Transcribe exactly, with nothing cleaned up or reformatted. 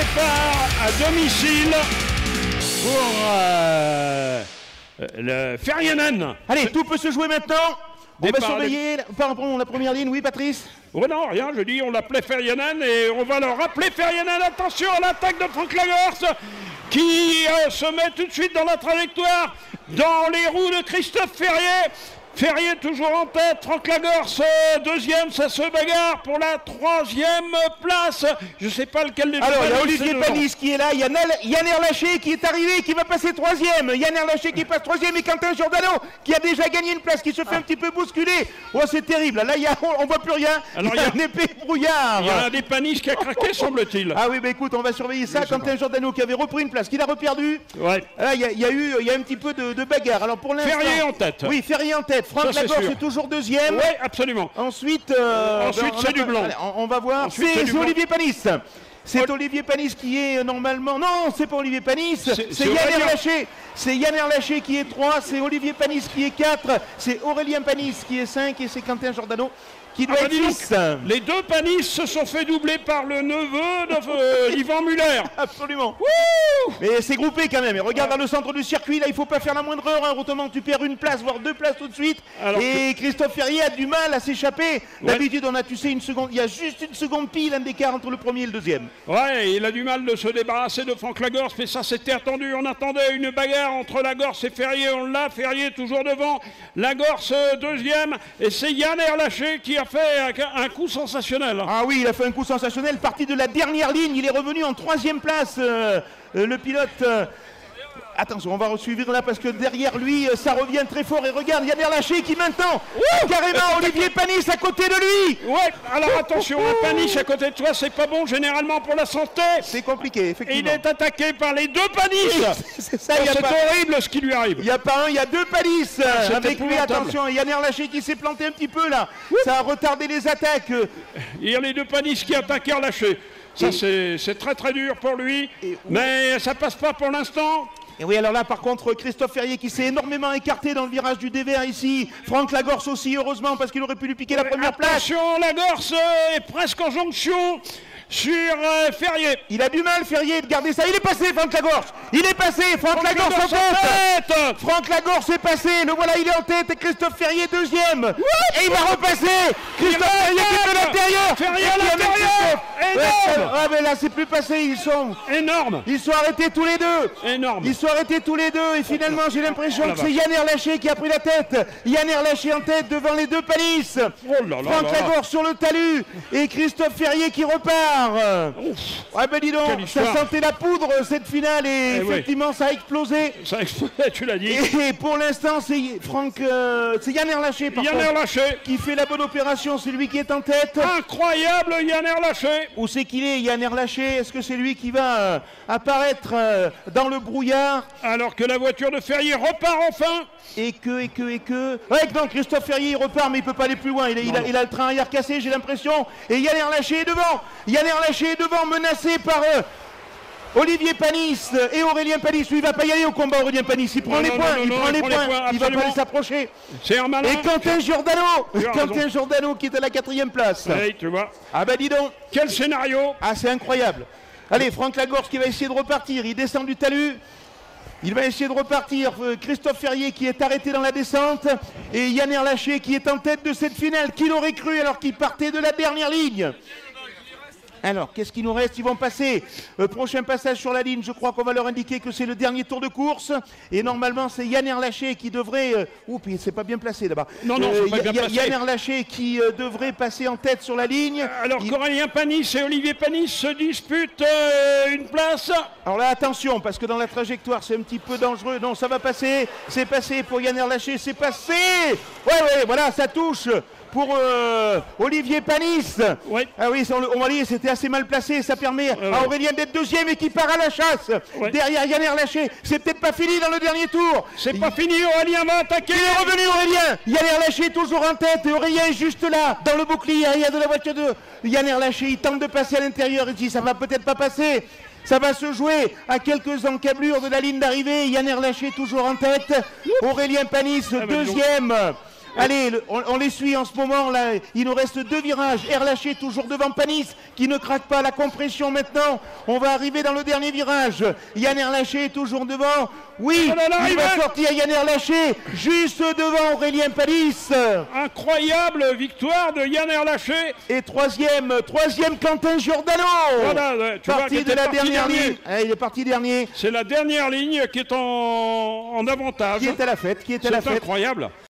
départ à domicile pour euh, le Ferianen. Allez, tout peut se jouer maintenant. On Départ va surveiller de... pardon, la première ligne, oui Patrice. Oh non, rien, je dis, on l'appelait Ferianen et on va le rappeler Ferianen. Attention à l'attaque de Franck Lagorce qui euh, se met tout de suite dans la trajectoire, dans les roues de Christophe Ferrier. Ferrier toujours en tête, Franck Lagorce euh, deuxième, ça se bagarre pour la troisième place. Je sais pas lequel des deux. Alors il y a Olivier Panis qui est là, il y a Yann Erlaché qui est arrivé, qui va passer troisième. Yann Erlaché qui passe troisième et Quentin Giordano qui a déjà gagné une place, qui se fait ah. un petit peu bousculer. Oh c'est terrible, là il y a, on, on voit plus rien. Alors, il y a, il y a un épais brouillard. Il y a un des Panis qui a craqué semble-t-il. Ah oui bah écoute, on va surveiller ça. Quentin Giordano qui avait repris une place, qu'il a reperdu. Ouais. Là il y, y a eu, il y a un petit peu de, de bagarre. Alors pour l'instant. Ferrier en tête. Oui, Ferrier en tête. Franck Lagorce est toujours deuxième. Oui, absolument. Ensuite, euh, ensuite c'est du blanc. Allez, on, on va voir. C'est Olivier Panis. C'est Ol... Olivier Panis qui est normalement. Non, c'est pas Olivier Panis. C'est Yann Erlaché. C'est Yann Erlaché qui est trois. C'est Olivier Panis qui est quatre. C'est Aurélien Panis qui est cinq. Et c'est Quentin Giordano qui doit ah, être six. Les deux Panis se sont fait doubler par le neveu de euh, Yvan Muller. Absolument. Wouh. Mais c'est groupé quand même. Et regarde ouais. dans le centre du circuit, là il faut pas faire la moindre erreur. Autrement tu perds une place, voire deux places tout de suite. Alors et que... Christophe Ferrier a du mal à s'échapper. Ouais. D'habitude on a, tu sais, une seconde. Il y a juste une seconde pile, un d'écart entre le premier et le deuxième. Ouais, il a du mal de se débarrasser de Franck Lagorce, mais ça c'était attendu. On attendait une bagarre entre Lagorce et Ferrier. On l'a, Ferrier toujours devant. Lagorce deuxième. Et c'est Yann Erlaché qui a fait un, un coup sensationnel. Ah oui, il a fait un coup sensationnel. Parti de la dernière ligne, il est revenu en troisième place. Euh, euh, le pilote. Euh... Attention, on va suivre là parce que derrière lui, ça revient très fort. Et regarde, Yann Erlaché qui maintenant, Ouh carrément, Olivier Panis à côté de lui. Ouais, alors attention, un Panis à côté de toi, c'est pas bon généralement pour la santé. C'est compliqué, effectivement. Il est attaqué par les deux Panis. C'est ça, c'est pas... horrible ce qui lui arrive. Il n'y a pas un, il y a deux Panis. Ah, avec lui, attention, Yann Erlaché qui s'est planté un petit peu là. Ouh. Ça a retardé les attaques. Il y a les deux Panis qui attaquent Erlaché. Ça, c'est très très dur pour lui. Et... Mais ça passe pas pour l'instant. Et oui, alors là, par contre, Christophe Ferrier qui s'est énormément écarté dans le virage du dévers ici. Franck Lagorce aussi, heureusement, parce qu'il aurait pu lui piquer la première place. Attention, Lagorce est presque en jonction sur euh, Ferrier. Il a du mal, Ferrier, de garder ça. Il est passé, Franck Lagorce. Il est passé, Franck, Franck Lagorce en tête. tête. Franck Lagorce est passé. Le voilà, il est en tête. Et Christophe Ferrier, deuxième. What et il va repasser. Christophe Ferrier qui est de l'intérieur. Ferrier à l'intérieur. Énorme. Ah, mais là, c'est plus passé. Ils sont... Énorme. Ils sont arrêtés tous les deux. Énorme. Ils sont arrêtés tous les deux. Et finalement, j'ai l'impression que c'est Yann Erlaché qui a pris la tête. Yann Erlaché en tête devant les deux Panis. Oh là là Franck là Lagorce sur le talus. Et Christophe Ferrier qui repart. Ouf. Ah ben dis donc, ça sentait la poudre cette finale et, et effectivement oui. ça a explosé. Ça a explosé, tu l'as dit. Et pour l'instant c'est Franck, euh, c'est Yann Erlaché par Yann contre, Erlaché qui fait la bonne opération, c'est lui qui est en tête. Incroyable Yann Erlaché. Où c'est qu'il est Yann Erlaché? Est-ce que c'est lui qui va euh, apparaître euh, dans le brouillard? Alors que la voiture de Ferrier repart enfin. Et que, et que, et que... Ouais, non, Christophe Ferrier il repart mais il peut pas aller plus loin, il, il, a, il a le train arrière cassé j'ai l'impression. Et Yann Erlaché est devant. Yann Erlaché est devant, menacé par euh, Olivier Panis et Aurélien Panis. Lui il va pas y aller au combat, Aurélien Panis, il prend non, les non, points, non, il non, prend il les prend points, les points il va pas aller s'approcher. C'est un malin. Et Quentin Giordano, Quentin Giordano qui est à la quatrième place. Oui, tu vois. Ah bah dis donc. Quel scénario. Ah c'est incroyable. Allez, Franck Lagorce qui va essayer de repartir, il descend du talus. Il va essayer de repartir, Christophe Ferrier qui est arrêté dans la descente et Yann Erlaché qui est en tête de cette finale. Qui l'aurait cru alors qu'il partait de la dernière ligne? Alors, qu'est-ce qu'il nous reste? Ils vont passer. Euh, prochain passage sur la ligne, je crois qu'on va leur indiquer que c'est le dernier tour de course. Et normalement, c'est Yann Erlaché qui devrait... Euh... Oups, il s'est pas bien placé là-bas. Non, non, euh, c'est pas bien placé. Yann Erlaché qui euh, devrait passer en tête sur la ligne. Alors il... qu'Aurélien Panis et Olivier Panis se disputent euh, une place. Alors là, attention, parce que dans la trajectoire, c'est un petit peu dangereux. Non, ça va passer. C'est passé pour Yann Erlaché. C'est passé. Ouais, ouais, voilà, ça touche. Pour euh, Olivier Panis. Oui. Ah oui, on, on va dire c'était assez mal placé. Ça permet euh, à Aurélien d'être deuxième et qui part à la chasse. Oui. Derrière Yann Erlaché. C'est peut-être pas fini dans le dernier tour. C'est pas fini, Aurélien va attaquer. Il est revenu Aurélien. Yann Erlaché toujours en tête et Aurélien est juste là, dans le bouclier arrière de la voiture de Yann Erlaché. Il tente de passer à l'intérieur. Il dit ça va peut-être pas passer. Ça va se jouer à quelques encablures de la ligne d'arrivée. Yann Erlaché toujours en tête. Aurélien Panis, ah, deuxième. Allez, le, on, on les suit en ce moment, là. Il nous reste deux virages. Erlaché toujours devant Panis, qui ne craque pas la compression maintenant. On va arriver dans le dernier virage. Yann Erlaché est toujours devant. Oui, oh là là, il, il va va... sortir Yann Erlaché, juste devant Aurélien Panis. Incroyable victoire de Yann Erlaché. Et troisième, troisième Quentin Giordano. Voilà, tu parti vois, de la parti dernière dernier. ligne. Ah, il est parti dernier. C'est la dernière ligne qui est en, en avantage. Qui est à la fête, qui est à la C'est fête. incroyable.